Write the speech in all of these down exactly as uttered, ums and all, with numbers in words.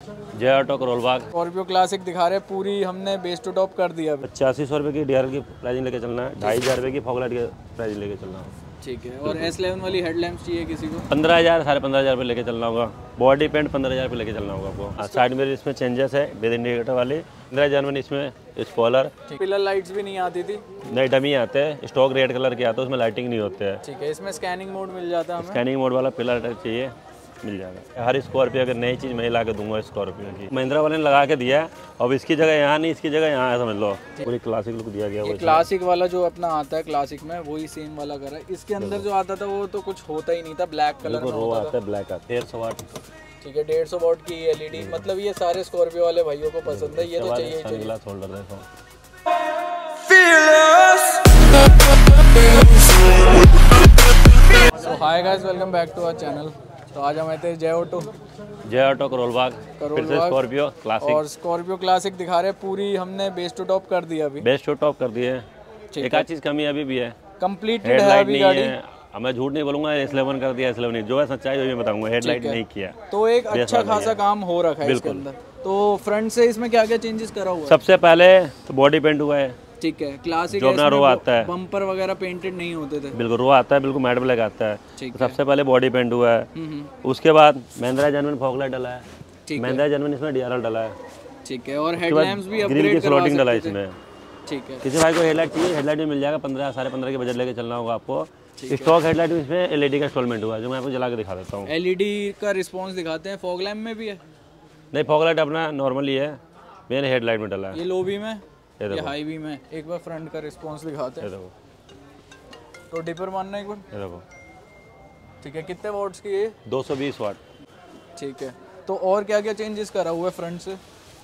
जय auto Karol Bagh. Scorpio Classic दिखा रहे हैं, पूरी हमने बेस टू टॉप कर दिया। पचासी सौ रुपये की डी आर की प्राइसिंग लेके चलना है, ढाई हज़ार रुपये की फॉगलाइट की प्राइसिंग लेके चलना है। ठीक है। और एस इलेवन वाली हेडलैम्प्स चाहिए किसी को? पंद्रह हज़ार साढ़े पंद्रह हज़ार रुपये लेके चलना होगा। बॉडी पेंट पंद्रह हज़ार रुपये लेके चलना होगा आपको। साइड में इसमें चेंजेस है, विद इंडिकेटर वाली। पंद्रह हज़ार में इसमें स्पॉलर। पिलर लाइट्स भी नहीं आती थी? नई डमी आते हैं, स्टॉक रेड कलर के आते हैं, उसमें लाइटिंग नहीं होते हैं। ठीक है। इसमें स्कैनिंग मोड मिल जाता है हमें? स्कैनिंग मोड वाला पिलर चाहिए, मिल जाएगा। हर स्कॉर्पियो अगर नई चीज़ मैं ही ला के दूंगा स्कॉर्पियो की। महिंद्रा वाले ने लगा के दिया है, अब इसकी जगह यहाँ नहीं, इसकी जगह यहाँ है, समझ लो। पूरी क्लासिक लुक दिया गया। ये क्लासिक वाला जो अपना आता है क्लासिक में, वही सेम वाला करा है। इसके अंदर जो आता था वो तो कुछ होता ही नहीं था, ब्लैक कलर में रो आता है, ब्लैक आता है। डेढ़ सौ वाट। ठीक है। डेढ़ सौ वॉट की एलईडी, मतलब ये सारे स्कॉर्पियो वाले भाइयों को पसंद है, ये तो चाहिए ही चाहिए। ग्लास होल्डर देखो। So hi guys, welcome back to our channel. तो आज हम आए थे जय ऑटो जय ऑटो करोल बाग, फिर से स्कॉर्पियो क्लासिक। और स्कॉर्पियो क्लासिक दिखा रहे हैं, पूरी हमने बेस टू टॉप कर दिया अभी। बेस टू टॉप कर दिए। एक आध चीज़ कमी अभी भी है, कंप्लीटेड है अभी गाड़ी। अब मैं झूठ नहीं बोलूंगा, एस इलेवन कर दिया, एस इलेवन नहीं, जो है सच्चाई वही मैं बताऊंगा। हेडलाइट नहीं किया, तो एक अच्छा खासा काम हो रखा है इसके अंदर। तो फ्रंट से इसमें क्या क्या चेंजेस करा हुआ है? सबसे पहले तो बॉडी पेंट हुआ है। ठीक है। क्लासिक जो अपना रो आता है, बम्पर वगैरह पेंटेड नहीं होते थे। बिल्कुल रो आता है, बिल्कुल मैट ब्लैक आता है। तो सबसे पहले बॉडी पेंट हुआ है। उसके बाद महिंद्रा जेन्युइन फॉगलाइट डला है, महिंद्रा जेन्युइन इसमें डीआरएल डला है। ठीक है। और हेडलैम्प्स भी अपग्रेड की स्लॉटिंग डला है इसमें। ठीक है। किसी भाई को हेडलाइट चाहिए, हेडलाइट भी मिल जाएगा। पंद्रह साढ़े पंद्रह के बजट लेके चलना होगा आपको। स्टॉक हेडलाइट में इसमें एलईडी का इंस्टॉलमेंट हुआ है, जो मैं आपको जला के दिखा देता हूँ। एलईडी का रिस्पॉन्स दिखाते हैं। फॉग लैम्प में भी है? नहीं, फॉगलाइट अपना नॉर्मली है, मैंने हेडलाइट में डला है। ये लो भी में, ये हाई भी में। एक बार फ्रंट का रिस्पॉन्स दिखाते हैं। तो डिपर मानना एक बार। ये देखो। ठीक है। कितने वॉट्स की है? दो सौ बीस वाट। ठीक है। तो और क्या क्या चेंजेस करा हुआ है फ्रंट से?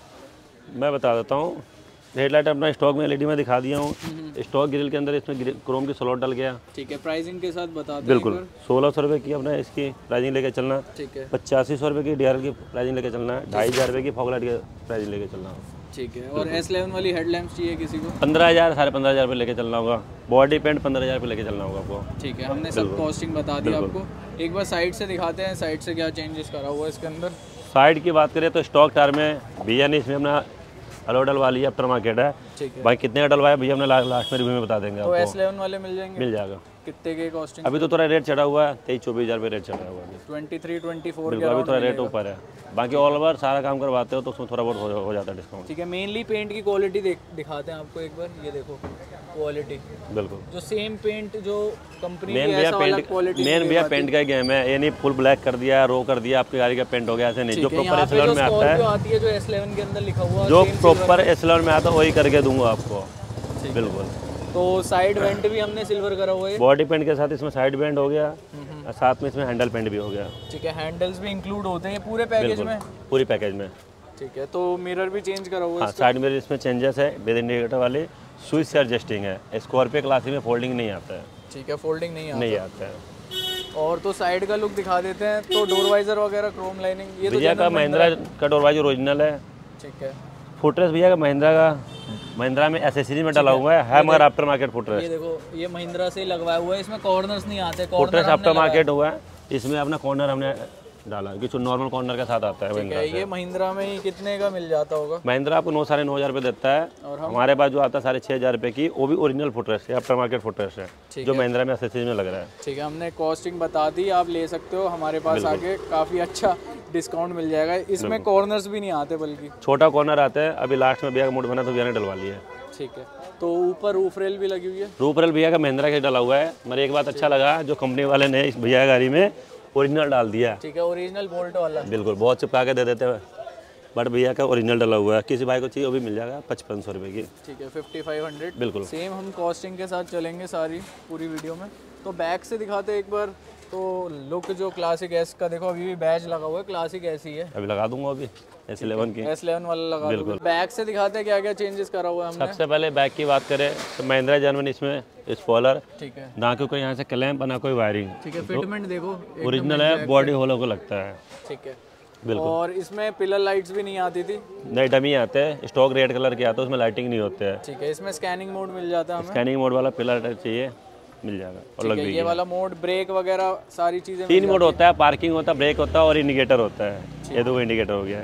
मैं बता देता हूँ। हेडलाइट अपना स्टॉक में एलईडी में दिखा दिया हूँ। स्टॉक ग्रिल के अंदर इसमें क्रोम की स्लॉट डल गया। ठीक है। प्राइसिंग के साथ बता दें। बिल्कुल सोलह सौ रुपये की अपना इसकी प्राइसिंग लेके चलना। ठीक है। पचासी सौ रुपये की डीआर की प्राइसिंग लेके चलना है, ढाई हज़ार रुपये की फॉगलाइट की प्राइसिंग लेके चलना है। ठीक है। और एस इलेवन वाली हेडलैम्प्स चाहिए किसी को? पंद्रह हज़ार साढ़े पंद्रह हज़ार रुपये लेके चलना होगा। बॉडी पेंट पंद्रह हज़ार रुपये लेके चलना होगा आपको। ठीक है। हमने सब कॉस्टिंग बता दी आपको। एक बार साइड से दिखाते हैं, साइड से क्या चेंजेस करा हुआ है इसके अंदर। साइड की बात करें तो स्टॉक टायर में भैया ने इसमें अपना अलो डलवा लिया, आफ्टर मार्केट है। ठीक है। भाई कितने का डलवाया भैया हमने लास्ट में रिव्यू में बता देंगे। तो एस इलेवन वाले मिल जाएंगे? मिल जाएगा। कितने के कॉस्टिंग? अभी तो थोड़ा रेट चढ़ा हुआ है, तेईस चौबीस हज़ार रुपये रेट चढ़ा हुआ है। ट्वेंटी थ्री ट्वेंटी फोर बिल्कुल, अभी थोड़ा रेट ऊपर है। बाकी ऑल ओवर सारा काम करवाते हो तो उसमें थोड़ा बहुत हो, हो जाता है डिस्काउंट। ठीक है। मेनली पेंट की क्वालिटी दिखाते हैं आपको एक बार। ये देखो क्वालिटी, बिल्कुल जो सेम पेंट जो कंपनी की मेन भैया पेंट क्वालिटी मेन भैया पेंट का गेम है। ये नहीं फुल ब्लैक कर दिया, रो कर दिया, आपकी गाड़ी का पेंट हो गया, ऐसे नहीं। जो प्रॉपर एस इलेवन में आता है, आती है जो एस इलेवन के अंदर लिखा हुआ, जो प्रॉपर एस इलेवन में आता है वही करके दूंगा आपको। बिल्कुल। तो साइड वेंट भी हमने सिल्वर करा हुआ है। बॉडी पेंट के साथ इसमें साइड वेंट हो गया, साथ में इसमें हैंडल पेंट भी हो गया। ठीक है। हैंडल्स भी इंक्लूड होते हैं पूरे पैकेज में? पूरी पैकेज में। ठीक है। तो मिरर भी चेंज करा हुआ है? हाँ, साइड मिरर इसमें चेंजेस है, विद इंडिकेटर वाले। स्विच से एडजस्टिंग है। स्कॉर्पियो क्लासिक में फोल्डिंग नहीं आता है। ठीक है। फोल्डिंग नहीं आता नहीं आता है। और तो साइड का लुक दिखा देते हैं। तो डोर वाइजर वगैरह क्रोम लाइनिंग, ये तो भैया का महिंद्रा का डोर वाइजर ओरिजिनल है। ठीक है। फुटरेस भैया का महिंद्रा का महिंद्रा में एसेसरी में डाला हुआ है, है मगर आफ्टर मार्केट फुटरेस। ये देखो, ये महिंद्रा से लगवाया हुआ है, इसमें कॉर्नर्स नहीं आते। फुटरेस आफ्टर मार्केट हुआ है, इसमें अपना कॉर्नर हमने डाला कि जो नॉर्मल कॉर्नर के साथ आता है। महिंद्रा से ये महिंद्रा में ही कितने का मिल जाता होगा? महिंद्रा आपको नौ साढ़े नौ हज़ार रुपये देता है, और हमारे पास जो आता है साढ़े छः हज़ार रुपये की, वो भी ओरिजिनल फुटरेस है, आफ्टर मार्केट फुटरेस है, जो महिंद्रा में एसेसरी में लग रहा है। ठीक है। हमने कॉस्टिंग बता दी, आप ले सकते हो हमारे पास आके, काफ़ी अच्छा डिस्काउंट मिल जाएगा। इसमें कॉर्नर्स भी नहीं आते, बल्कि छोटा कॉर्नर आता है। अभी लास्ट में भैया का मूड बना तो भैया ने डलवा लिया है। ठीक है। तो ऊपर रूफ रेल भी लगी हुई है? रूफ रेल भैया का महिंद्रा का डला हुआ है। मेरे एक बात अच्छा लगा, जो कंपनी वाले ने इस भैया गाड़ी में ओरिजिनल डाल दिया। ठीक है। ओरिजिनल बोल्ट वाला? बिल्कुल, बहुत चिपका के दे देते हैं, बट भैया का ओरिजिनल डला हुआ है। किसी भाई को चाहिए वो भी मिल जाएगा पचपन सौ रुपये की। ठीक है। Fifty five hundred. बिल्कुल सेम हम कॉस्टिंग के साथ चलेंगे सारी पूरी वीडियो में। तो बैक से दिखाते एक बार। तो लुक जो क्लासिक एस का देखो, अभी भी बैच लगा हुआ है, क्लासिक ऐसी है। अभी लगा दूंगा अभी एस इलेवन की, एस इलेवन वाला लगा दूंगा। बैक से दिखाते हैं क्या क्या चेंजेस करा हुआ है हमने। सबसे पहले बैक की बात करें तो महिंद्रा जेन्युइन इसमें स्पॉलर। ठीक है। ना कोई यहाँ से क्लैंप ना कोई वायरिंग। ठीक है। फिटमेंट देखो ओरिजिनल है, बॉडी होलो को लगता है। ठीक है। बिल्कुल। और इसमें पिलर लाइट्स भी नहीं आती थी? नई डमी आते हैं, स्टॉक रेड कलर के आते हैं, उसमें लाइटिंग नहीं होते हैं। ठीक है। इसमें स्कैनिंग मोड मिल जाता है हमें? स्कैनिंग मोड वाला पिलर चाहिए, मिल जाएगा। और लग ये वाला मोड, ब्रेक वगैरह सारी चीजें? तीन मोड होता है, पार्किंग होता है, ब्रेक होता है और इंडिकेटर होता है। ये दो इंडिकेटर हो गया है।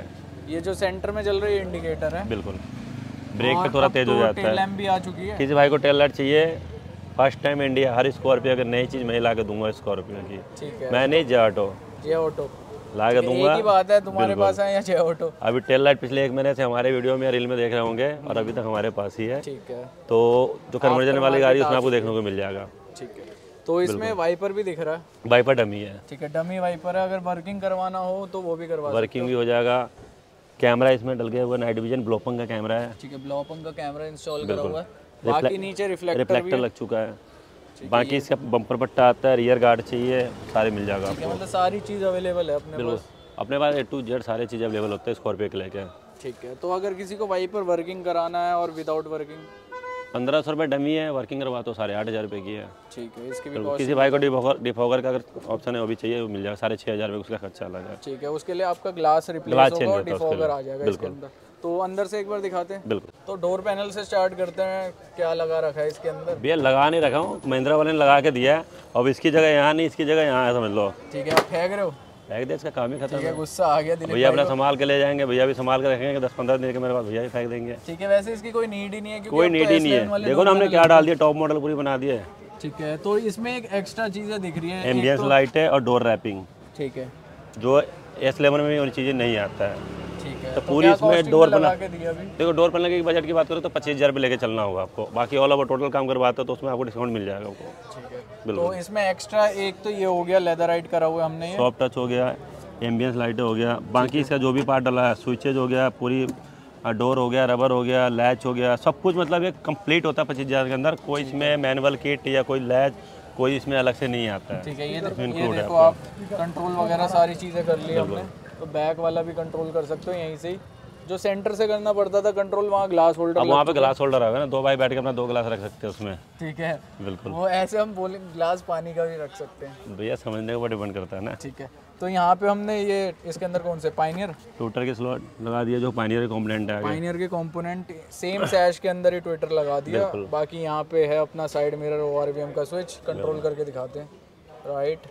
ये जो सेंटर में चल रही है इंडिकेटर है, बिल्कुल ब्रेक पे थोड़ा तेज हो जाता है। टेल लैम्प भी आ चुकी है। किसी भाई को टेल लाइट चाहिए, फर्स्ट टाइम इंडिया, हर स्कॉर्पियो अगर नई चीज़ मैं ला के दूंगा स्कॉर्पियो की। ठीक है, मैं नहीं जे ऑटो जे ऑटो ला के दूंगा। एक ही बात है, तुम्हारे पास है या जे ऑटो? अभी टेल लाइट पिछले एक महीने से हमारे वीडियो में रील में देख रहे होंगे और अभी तक हमारे पास ही है। ठीक है, तो जो कन्वर्जन वाली गाड़ी उसमें आपको देखने को मिल जाएगा। ठीक है, तो इसमें वाइपर भी दिख रहा है। वाइपर डमी है। ठीक है, डमी वाइपर है। अगर वर्किंग करवाना हो तो वो भी करवा सकते वर्किंग भी हो जाएगा। कैमरा इसमें डल गया हुआ नाइट विजन ब्लोपंग का कैमरा है। ठीक है, ब्लोपंग का कैमरा इंस्टॉल करा हुआ है। बाकी नीचे रिफ्लेक्टर रिफ्लेक्टर लग चुका है। बाकी इसका बम्पर पट्टा आता है, रियर गार्ड चाहिए, सारे मिल जाएगा आपको। मतलब सारी चीज़ अवेलेबल है अपने पास। अपने पास ए टू जेड सारी चीज़ अवेलेबल होते हैं स्कॉर्पियो के लेके। ठीक है, तो अगर किसी को वाइपर वर्किंग कराना है और विदाउट वर्किंग, पंद्रह सौ रुपये डमी है, वर्किंग करवा तो साढ़े आठ हज़ार रुपये की है। ठीक है, इसकी भी तो किसी भाई को डिफॉगर डिफॉगर का अगर ऑप्शन है वो भी चाहिए, वो मिल जाएगा, साढ़े छः हज़ार रुपये उसका खर्चा अलग है। ठीक है, उसके लिए आपका ग्लास रिप्लेस होगा और डिफॉगर आ जाएगा इसके अंदर। तो अंदर से एक बार दिखाते हैं। बिल्कुल, तो डोर पैनल से स्टार्ट करते हैं। क्या लगा रखा है इसके अंदर? भैया लगा नहीं रखा हूँ, महिंद्रा वाले ने लगा के दिया है। अब इसकी जगह यहाँ नहीं, इसकी जगह यहाँ है, समझ लो। ठीक है, आप फेंक रहे हो? फेंक दे, इसका काम ही खत्म है। गुस्सा आ गया दिलीप भैया अपना संभाल के ले जाएंगे, भैया भी संभाल के रखेंगे, दस पंद्रह दिन के मेरे पास भैया भी फेंक देंगे। ठीक है, वैसे इसकी कोई नीड ही नहीं है, कोई नीड ही नहीं है। देखो ना हमने क्या डाल दिया, टॉप मॉडल पूरी बना दिया है। ठीक है, तो इसमें एक एक्स्ट्रा चीज़ें दिख रही है, एम्बियंस लाइट है और डोर रैपिंग। ठीक है, जो एस इलेवन में उन चीज़ें नहीं आता है। ठीक है, तो पूरी इसमें डोर बना के दिया। देखो डोर बनने की बजट की बात करो तो पच्चीस हज़ार रुपये लेके चलना होगा आपको। बाकी ऑल ओवर टोटल काम करवाते हो तो उसमें आपको डिस्काउंट मिल जाएगा आपको। ठीक है, तो इसमें एक्स्ट्रा एक तो ये हो गया लेदर राइड करा हुआ हमने, ये सॉफ्ट टच हो गया, एम्बियंस लाइटें हो गया, बाकी इसका जो भी पार्ट डला है, स्विचेज हो गया, पूरी डोर हो गया, रबर हो गया, लैच हो गया, सब कुछ मतलब एक कंप्लीट होता है पच्चीस हज़ार के अंदर। कोई इसमें मैनुअल किट या कोई लैच कोई इसमें अलग से नहीं आता है। ठीक है, ये, ये देखो आप कंट्रोल वगैरह सारी चीज़ें कर ली हमने। तो बैक वाला भी कंट्रोल कर सकते हो यहीं से ही। जो सेंटर से करना पड़ता था कंट्रोल, वहाँ ग्लास होल्डर, अब वहाँ पे ग्लास होल्डर आएगा ना, दो भाई बैठ के अपना दो ग्लास रख सकते हैं उसमें। ठीक है, बिल्कुल। वो ऐसे हम बोले ग्लास पानी का भी रख सकते हैं। भैया समझने के ऊपर डिपेंड करता है ना। ठीक है, तो यहाँ पे हमने ये इसके अंदर कौन से पायनियर ट्विटर के स्लॉट लगा दिया, जो पायनियर के कंपोनेंट है। पायनियर के कंपोनेंट सेम सैश के अंदर ही ट्विटर लगा दिया। बाकी यहाँ पे है अपना साइड मिरर, ओआरवीएम का स्विच। कंट्रोल करके दिखाते हैं, राइट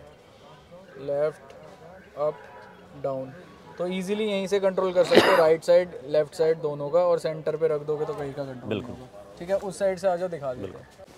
लेफ्ट अप डाउन। तो इजीली यहीं से कंट्रोल कर सकते हो, राइट साइड लेफ्ट साइड दोनों का। और सेंटर पे रख दोगे तो कहीं का कंट्रोल। बिल्कुल। ठीक है, उस साइड से आ जाओ, दिखा दो।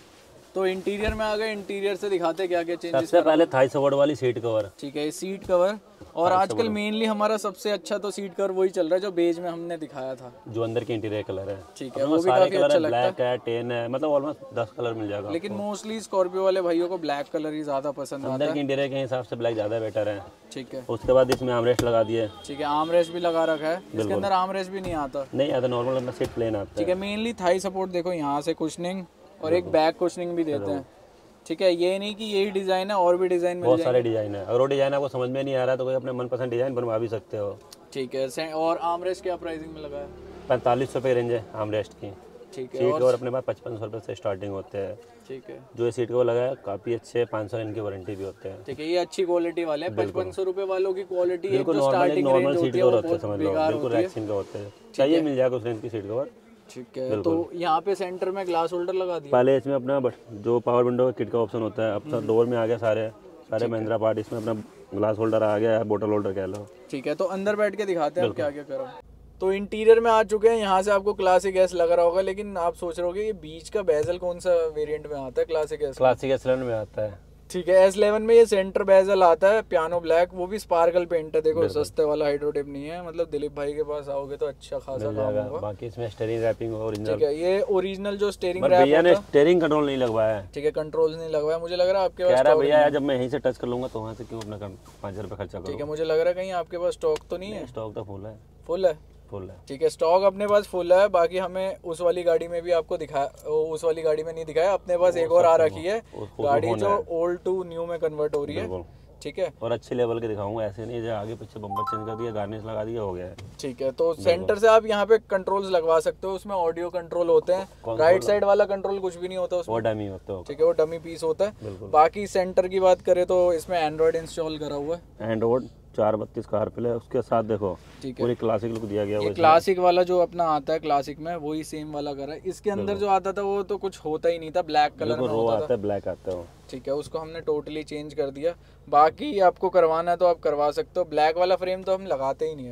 तो इंटीरियर में आ गए, इंटीरियर से दिखाते क्या क्या चेंजेस। सबसे पहले थाई सपोर्ट वाली सीट कवर। ठीक है, सीट कवर। और आजकल मेनली हमारा सबसे अच्छा तो सीट कवर वही चल रहा है जो बेज में हमने दिखाया था, जो अंदर के इंटीरियर कलर है। ठीक है, वो भी काफी अच्छा लगता है। ब्लैक है, टेन है, मतलब ऑलमोस्ट दस कलर मिल जाएगा। लेकिन मोस्टली स्कॉर्पियो वाले भाइयों को ब्लैक कलर ही ज्यादा पसंद आता है। अंदर के इंटीरियर के हिसाब से ब्लैक ज्यादा बेटर है। ठीक है, उसके बाद इसमें आर्मरेस्ट लगा दिए। ठीक है, आर्मरेस्ट भी लगा रखा है। इसके अंदर आर्मरेस्ट भी नहीं आता। नहीं आता, नॉर्मल अंदर सीट प्लेन आता है। ठीक है, मेनली थाई सपोर्ट देखो यहाँ से कुशनिंग और एक बैक कुशनिंग भी देते हैं। ठीक है, ये नहीं कि यही डिजाइन है, और भी डिजाइन मिल बहुत सारे डिजाइन है। अगर वो डिजाइन आपको समझ में नहीं आ रहा तो कोई अपने मनपसंद डिजाइन बनवा भी सकते हो। ठीक है, और आर्मरेस्ट क्या प्राइसिंग में लगा है? पैंतालीस सौ रुपये रेंज है आर्मरेस्ट की। ठीक है, सीट कवर अपने पास पचपन सौ रुपये से स्टार्टिंग होते हैं। ठीक है, जो ये सीट कवर लगा है काफी अच्छे, पाँच सौ इनकी वारंटी भी होते हैं। ठीक है, ये अच्छी क्वालिटी वाले हैं। पचपन सौ रुपये वालों की क्वालिटी है, बिल्कुल जो स्टार्टिंग नॉर्मल रेंज सीट होती है कवर वो होते हैं, बहुत समझ लो बेकार बिल्कुल होती है। रैक्सिन का होते हैं। चाहिए मिल जाएगा उस रेंज की सीट कवर। ठीक है, तो यहाँ पे सेंटर में ग्लास होल्डर लगा दिया। पहले इसमें अपना जो पावर विंडो किट का ऑप्शन होता है, अपना डोर में आ गया सारे सारे महिंद्रा पार्ट। इसमें अपना ग्लास होल्डर आ गया है, बोतल होल्डर कह लो। ठीक है, तो अंदर बैठ के दिखाते हैं क्या क्या करो। तो इंटीरियर में आ चुके हैं। यहाँ से आपको क्लासिक एस लग रहा होगा, लेकिन आप सोच रहे होगे ये बीच का बेजल कौन सा वेरिएंट में आता है? Classic S Classic S eleven में आता है। ठीक है, एस इलेवन में ये सेंटर बेजल आता है, पियानो ब्लैक, वो भी स्पार्कल पेंट है। देखो सस्ते वाला हाइड्रोटेप नहीं है। मतलब दिलीप भाई के पास आओगे तो अच्छा खासा काम होगा। बाकी इसमें स्टीयरिंग रैपिंग ओरिजिनल। ठीक है, ये ओरिजिनल जो स्टीयरिंग रैप भैया ने स्टीयरिंग कंट्रोल नहीं लगवाया है। ठीक है, कंट्रोल नहीं लगवाया। मुझे लग रहा है आपके पास कह रहा भैया जब मैं यहीं से टच कर लूंगा तो वहाँ से क्यों अपना पाँच हजार रुपये खर्चा करूँ। ठीक है, मुझे लग रहा है कहीं आपके पास स्टॉक तो नहीं है। स्टॉक तो फुल है। फुल है फुल है। ठीक है, स्टॉक अपने पास फुल है। बाकी हमें उस वाली गाड़ी में भी आपको दिखाया, उस वाली गाड़ी में नहीं दिखाया। अपने पास एक और आ रखी है गाड़ी जो ओल्ड टू न्यू में कन्वर्ट हो रही है। ठीक है, और अच्छे लेवल के दिखाऊंगा, ऐसे नहीं जो आगे पीछे बम्पर चेंज कर दिया, गार्निश लगा दिया, हो गया है। ठीक है, तो सेंटर से आप यहाँ पे कंट्रोल्स लगवा सकते हो। उसमें ऑडियो कंट्रोल होते हैं। राइट साइड वाला कंट्रोल कुछ भी नहीं होता उसमें, वो डमी होता है। ठीक है, वो डमी पीस होता है। बाकी सेंटर की बात करें तो इसमें एंड्रॉइड इंस्टॉल करा हुआ है। एंड्रॉइड चार बत्तीस का हर है, उसके साथ देखो पूरी क्लासिक लुक दिया गया है। क्लासिक वाला जो अपना आता है क्लासिक में वही सेम वाला करा है। इसके अंदर जो आता था वो तो कुछ होता ही नहीं था, ब्लैक कलर में होता आता है, ब्लैक आता है। ठीक है, उसको हमने टोटली चेंज कर दिया। बाकी आपको करवाना है तो आप करवा सकते हो। ब्लैक वाला फ्रेम तो हम लगाते ही नहीं है अब।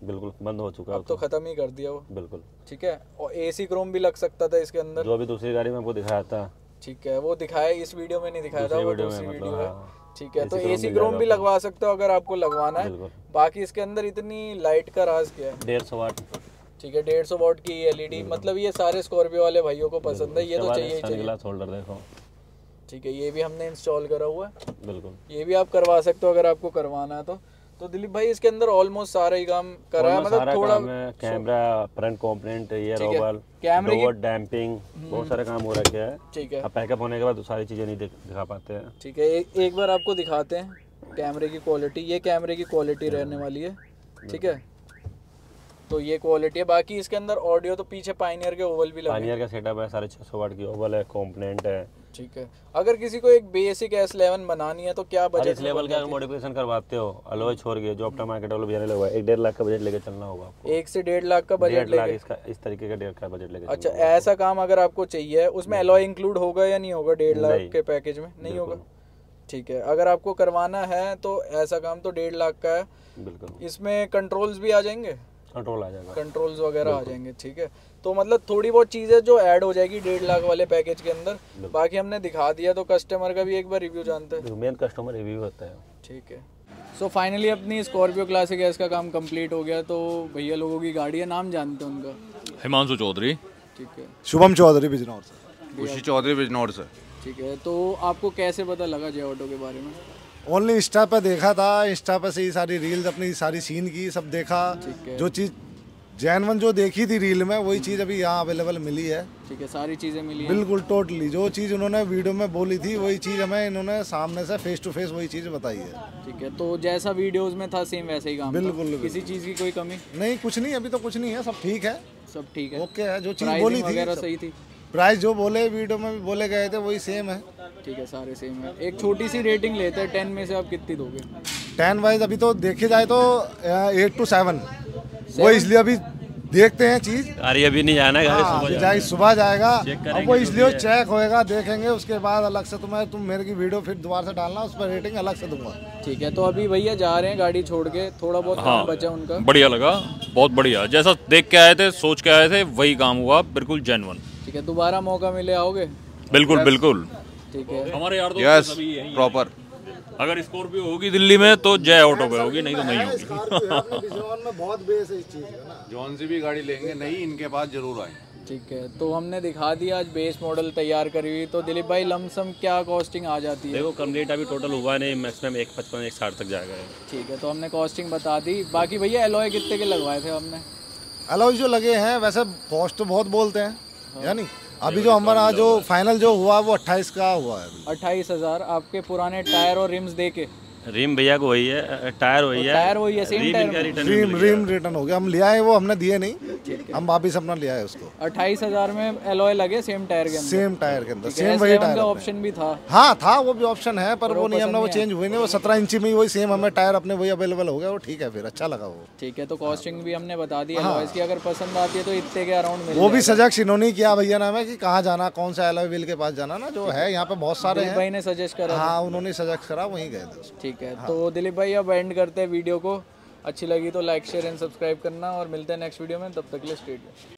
बिल्कुल बंद हो चुका है अब तो खत्म ही कर दिया वो। बिल्कुल ठीक है, और एसी क्रोम भी लग सकता था इसके अंदर, जो अभी दूसरी गाड़ी में आपको दिखाया था। ठीक है, वो दिखाया इस वीडियो में नहीं दिखाया था, वो दूसरी वीडियो है। ठीक है, तो एसी एसी क्रोम भी लगवा सकते हो अगर आपको लगवाना है। बाकी इसके अंदर इतनी लाइट का राज क्या है? डेढ़ सौ वाट। ठीक है, डेढ़ सौ वाट की एलईडी, मतलब ये सारे स्कॉर्पियो वाले भाइयों को पसंद है, ये तो चाहिए ही चाहिए। ग्लास होल्डर देखो। ठीक है, ये भी हमने इंस्टॉल करा हुआ है। बिल्कुल, ये भी आप करवा सकते हो अगर आपको करवाना है तो। तो दिलीप भाई इसके अंदर ऑलमोस्ट सारा ही काम करा है, मतलब थोड़ा कैमरा, फ्रंट कंपोनेंट, ये रोबल, कैमरे की डैम्पिंग, बहुत सारे काम हो रखे हैं। ठीक है, अब पैकअप होने के बाद तो सारी चीजें नहीं दिखा पाते हैं। ठीक है, एक, एक बार आपको दिखाते हैं कैमरे की क्वालिटी। ये कैमरे की क्वालिटी रहने वाली है। ठीक है, तो ये क्वालिटी है। बाकी इसके अंदर ऑडियो तो पीछे पायनियर के ओवल भी लगे, पायनियर का सेटअप है, साढ़े छः सौ वाट की ओवल है, कंपोनेंट है। ठीक है, अगर किसी को एक बेसिक एस इलेवन बनानी है तो क्या बजट इस लेवल का मॉडिफिकेशन करवाते हो, अलॉय छोड़ के जो आफ्टर मार्केट वालों भी लगा एक डेढ़ लाख का बजट लेके चलना होगा आपको। एक से डेढ़ लाख का बजट लेके इसका इस तरीके का डेढ़ का बजट लेके। अच्छा, ऐसा काम अगर आपको चाहिए, उसमें अलॉय इंक्लूड होगा या नहीं होगा? डेढ़ लाख के पैकेज में नहीं होगा। ठीक है, अगर आपको करवाना है तो ऐसा काम तो डेढ़ लाख का है। बिल्कुल, इसमें कंट्रोल्स भी आ जाएंगे, कंट्रोल आ जाएगा, कंट्रोल्स वगैरह आ जाएंगे। ठीक है, तो मतलब थोड़ी बहुत चीज़ें जो ऐड हो जाएगी डेढ़ लाख वाले पैकेज के अंदर। बाकी हमने दिखा दिया, तो कस्टमर का भी एक बार रिव्यू जानते हैं। मेन कस्टमर रिव्यू होता है। ठीक है, सो फाइनली अपनी स्कॉर्पियो क्लासिक एस का काम कंप्लीट हो गया। तो भैया लोगों की गाड़ी है, नाम जानते हैं उनका? हिमांशु चौधरी। ठीक है, शुभम चौधरी बिजनौर से। खुशी चौधरी बिजनौर से। ठीक है, तो आपको कैसे पता लगा जे ऑटो के बारे में? ओनली इंस्टा पे देखा था, इंस्टा पे से ही सारी रील्स, अपनी सारी सीन की सब देखा। जो चीज़ जैनवन जो देखी थी रील में, वही चीज़ अभी यहाँ अवेलेबल मिली है। ठीक है, सारी चीज़ें मिली हैं? बिल्कुल टोटली जो चीज़ उन्होंने वीडियो में बोली थी वही चीज़ हमें इन्होंने सामने से फेस टू फेस वही चीज़ बताई है। ठीक है, तो जैसा वीडियोस में था सेम वैसे ही काम? बिल्कुल, किसी चीज़ की कोई कमी नहीं, कुछ नहीं, अभी तो कुछ नहीं है, सब ठीक है, सब ठीक है, ओके है। जो चीज़ बोली थी सही थी, प्राइस जो बोले वीडियो में भी बोले गए थे वही सेम है। ठीक है, सारे सेम है। एक छोटी सी रेटिंग लेते हैं, टेन में से आप कितनी दोगे? टेन वाइज अभी तो देखे जाए तो एट टू सेवन, वो इसलिए अभी देखते हैं चीज। अरे अभी नहीं जाना, हाँ, सुबह जाएगा, अब वो इसलिए चेक होएगा, देखेंगे, उसके बाद अलग से तुम्हें तुम मेरे की वीडियो फिर दोबारा से डालना, उस पर रेटिंग अलग से दूंगा। ठीक है, तो अभी भैया जा रहे हैं गाड़ी छोड़ के, थोड़ा बहुत हाँ, काम बचा उनका? बढ़िया लगा, बहुत बढ़िया, जैसा देख के आए थे, सोच के आए थे, वही काम हुआ, बिल्कुल जेन्युइन। ठीक है, दोबारा मौका मिले आओगे? बिल्कुल बिल्कुल। ठीक है, हमारे यार दोस्त सभी यही प्रॉपर। अगर स्कॉर्पियो होगी दिल्ली में तो जय ऑटो पे होगी, नहीं तो नहीं होगी। में बहुत बेस है इस चीज का ना, जौन सी भी गाड़ी लेंगे नहीं, इनके पास जरूर आए। ठीक है, तो हमने दिखा दिया आज बेस मॉडल तैयार करी हुई। तो दिलीप भाई लमसम क्या कॉस्टिंग आ जाती है? देखो कंप्लीट अभी टोटल हुआ नहीं, मैक्सिमम एक पचपन एक साठ तक जाएगा। ठीक है, तो हमने कॉस्टिंग बता दी। बाकी भैया एलॉय कितने के लगवाए थे हमने? एलॉय जो लगे हैं वैसे कॉस्ट तो बहुत बोलते हैं, यानी अभी जो हमारा जो फाइनल जो हुआ वो अट्ठाईस का हुआ है। अट्ठाईस हजार आपके पुराने टायर और रिम्स दे के? रिम भैया को वही है, टायर वही है, टायर वही है, same tyre return rim rim return हो गया, हम लिया है वो, हमने दिए नहीं, हम वापिस अपना लिया है उसको। अट्ठाईस हजार में एलॉय लगे सेम टायर के अंदर? सेम टायर के अंदर, सेम वही टायर का ऑप्शन भी था? हाँ था, वो भी ऑप्शन है, पर वो नहीं, हमने वो चेंज हुए नहीं, वो सत्रह इंची में वही सेम हमें टायर अपने वही अवेलेबल हो गया, वो ठीक है, फिर अच्छा लगा वो। ठीक है, तो कॉस्टिंग भी हमने बता दी एलॉय की, अगर पसंद आती है तो इतने के अराउंड मिल वो भी सजेस्ट इन्होंने किया भैया नाम है कि कहाँ जाना, कौन सा एलॉय व्हील के पास जाना ना, जो है यहाँ पे बहुत सारे हैं, भाई ने सजेस्ट करा। हाँ, उन्होंने सजेस्ट करा, वहीं गए थे। ठीक है, तो दिलीप भाई अब एंड करते हैं वीडियो को। अच्छी लगी तो लाइक शेयर एंड सब्सक्राइब करना, और मिलते हैं नेक्स्ट वीडियो में, तब तक के लिए स्टे ट्यून्ड।